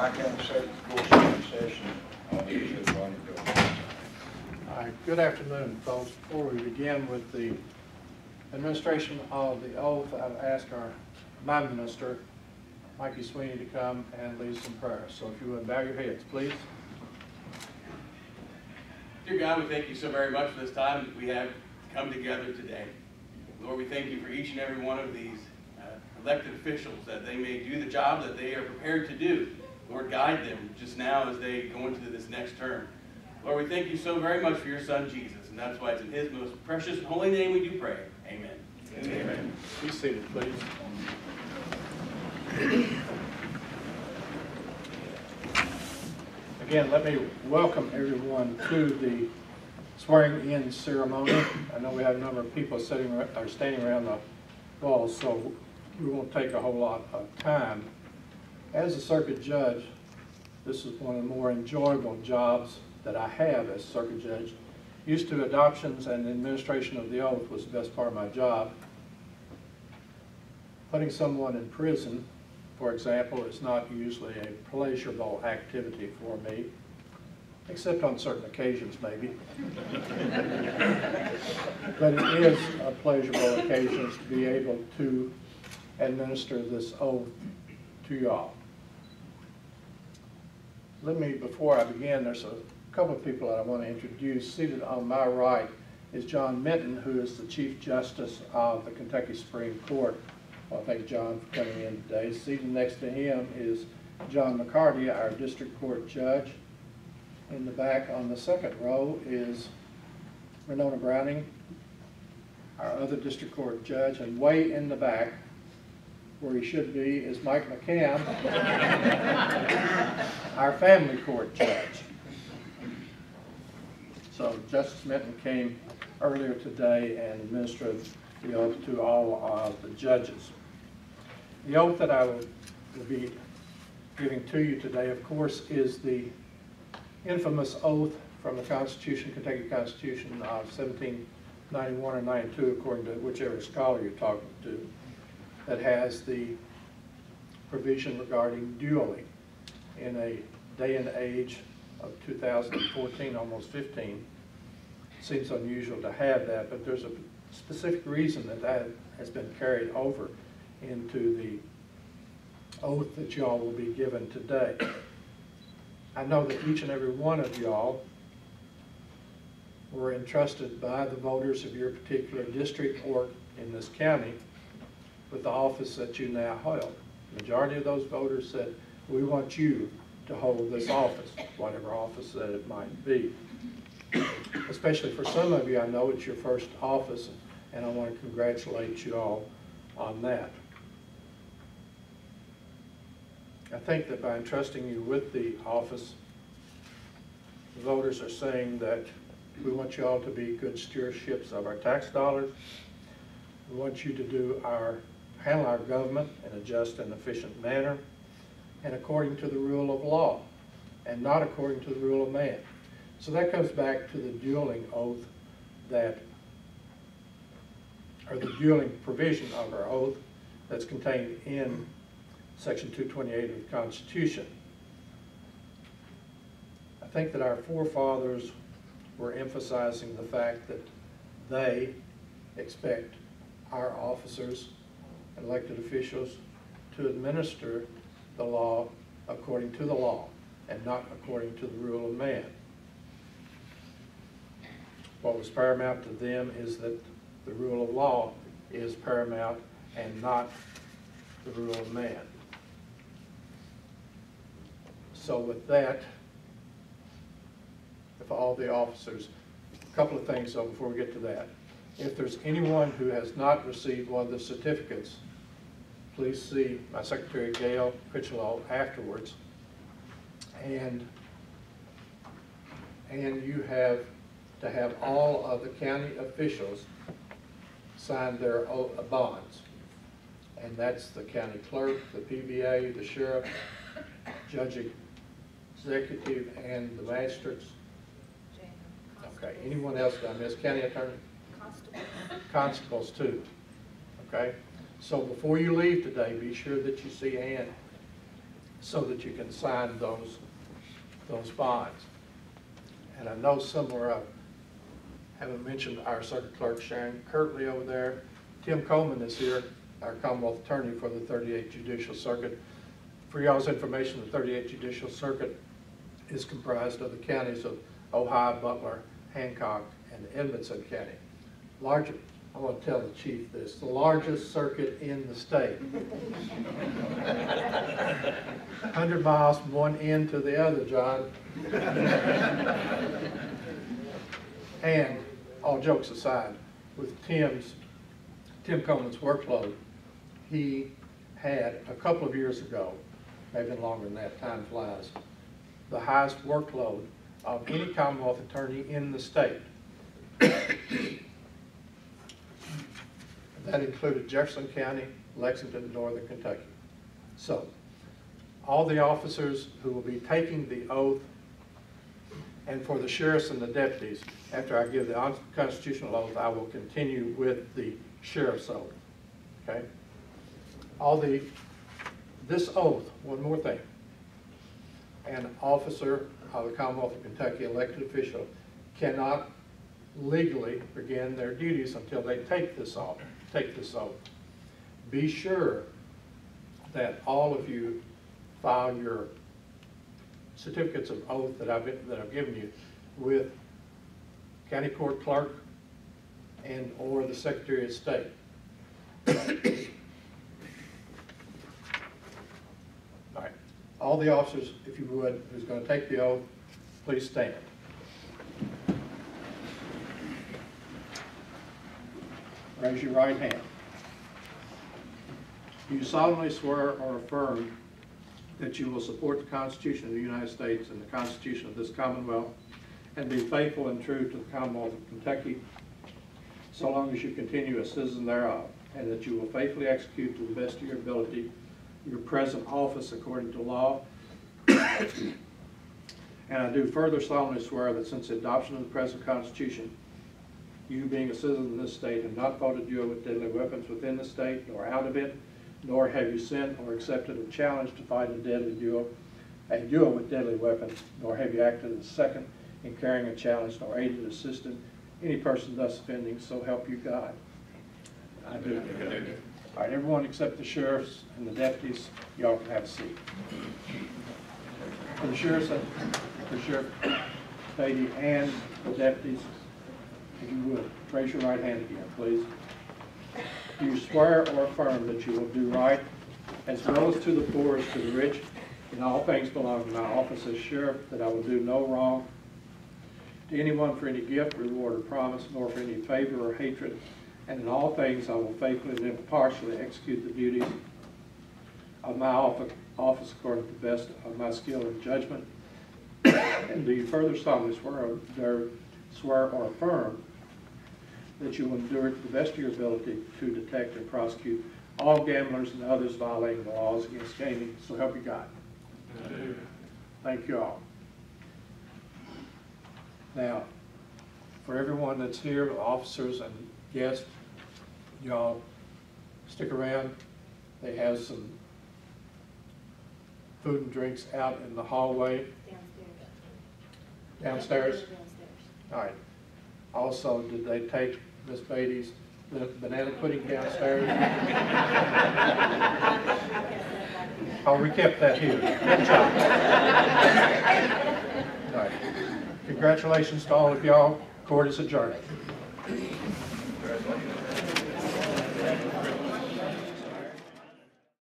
Tri-County Circuit Courtroom session. Judge Ronnie Dortch. All right, good afternoon, folks. Before we begin with the administration of the oath, I've asked my minister, Mikey Sweeney, to come and lead some prayer. So if you would bow your heads, please. Dear God, we thank you so very much for this time that we have come together today. Lord, we thank you for each and every one of these elected officials, that they may do the job that they are prepared to do. Lord, guide them just now as they go into this next term. Lord, we thank you so very much for your Son, Jesus, and that's why it's in his most precious and holy name we do pray. Amen. Amen. Amen. Be seated, please. Again, let me welcome everyone to the swearing-in ceremony. I know we have a number of people standing around the walls, so we won't take a whole lot of time. As a circuit judge, this is one of the more enjoyable jobs that I have as circuit judge. Used to adoptions and administration of the oath was the best part of my job. Putting someone in prison, for example, is not usually a pleasurable activity for me, except on certain occasions maybe. But it is a pleasurable occasion to be able to administer this oath to y'all. Let me, before I begin, there's a couple of people that I want to introduce. Seated on my right is John Minton, who is the Chief Justice of the Kentucky Supreme Court. Well, thank John for coming in today. Seated next to him is John McCarty, our District Court Judge. In the back on the second row is Renona Browning, our other District Court Judge, and way in the back, where he should be, is Mike McCann, our family court judge. So Justice Minton came earlier today and administered the oath to all of the judges. The oath that I will be giving to you today, of course, is the infamous oath from the Constitution, Kentucky Constitution of 1791 or 92, according to whichever scholar you're talking to, that has the provision regarding dueling. In a day and age of 2014, almost 15, it seems unusual to have that, but there's a specific reason that that has been carried over into the oath that y'all will be given today. I know that each and every one of y'all were entrusted by the voters of your particular district or in this county with the office that you now hold. The majority of those voters said, we want you to hold this office, whatever office that it might be. Especially for some of you, I know it's your first office, and I want to congratulate you all on that. I think that by entrusting you with the office, the voters are saying that we want you all to be good stewardships of our tax dollars. We want you to handle our government in a just and efficient manner, and according to the rule of law, and not according to the rule of man. So that comes back to the dueling oath or the dueling provision of our oath that's contained in Section 228 of the Constitution. I think that our forefathers were emphasizing the fact that they expect our officers, elected officials, to administer the law according to the law and not according to the rule of man. What was paramount to them is that the rule of law is paramount and not the rule of man. So with that, if all the officers, a couple of things though before we get to that. If there's anyone who has not received one of the certificates, please see my Secretary Gail Critchlow afterwards. And you have to have all of the county officials sign their bonds. And that's the county clerk, the PBA, the sheriff, judge executive, and the magistrates. Okay, anyone else did I miss? County attorney? Constables. Constables too. Okay, so before you leave today, be sure that you see Ann so that you can sign those bonds. And I know somewhere I haven't mentioned our circuit clerk Sharon Kirtley over there. Tim Coleman is here, our Commonwealth Attorney for the 38th Judicial Circuit. For y'all's information, the 38th Judicial Circuit is comprised of the counties of Ojai, Butler, Hancock, and Edmonson County. Larger, I want to tell the chief this, the largest circuit in the state. 100 miles from one end to the other, John. And all jokes aside, with Tim Coleman's workload, he had a couple of years ago, maybe longer than that, time flies, the highest workload of any Commonwealth attorney in the state. That included Jefferson County, Lexington, Northern Kentucky. So, all the officers who will be taking the oath, and for the sheriffs and the deputies, after I give the constitutional oath, I will continue with the sheriff's oath, okay? This oath, one more thing, an officer of the Commonwealth of Kentucky, elected official, cannot legally begin their duties until they take this oath. Be sure that all of you file your certificates of oath that I've given you with county court clerk and or the Secretary of State. All right. All the officers, if you would, who's going to take the oath, please stand. Raise your right hand. Do you solemnly swear or affirm that you will support the Constitution of the United States and the Constitution of this Commonwealth, and be faithful and true to the Commonwealth of Kentucky, so long as you continue a citizen thereof, and that you will faithfully execute to the best of your ability your present office according to law? And I do further solemnly swear that since the adoption of the present Constitution, you being a citizen of this state have not fought a duel with deadly weapons within the state nor out of it, nor have you sent or accepted a challenge to fight a duel with deadly weapons, nor have you acted as second in carrying a challenge, nor aided or assisted any person thus offending, so help you God. I do. All right, everyone except the sheriffs and the deputies, y'all can have a seat. For the sheriffs, for Sheriff Beatty and the deputies, if you would, raise your right hand again, please. Do you swear or affirm that you will do right, as well as to the poor as to the rich, in all things belonging to my office as sheriff, that I will do no wrong to anyone for any gift, reward, or promise, nor for any favor or hatred, and in all things I will faithfully and impartially execute the duties of my office according to the best of my skill and judgment? And do you further solemnly swear or affirm that you will endure to the best of your ability to detect and prosecute all gamblers and others violating the laws against gaming, so help you God? Thank you all. Now, for everyone that's here, officers and guests, y'all stick around. They have some food and drinks out in the hallway. Downstairs? All right. Also, did they take Miss Beatty's banana pudding downstairs? Oh, we kept that here. Good job. All right. Congratulations to all of y'all. Court is adjourned.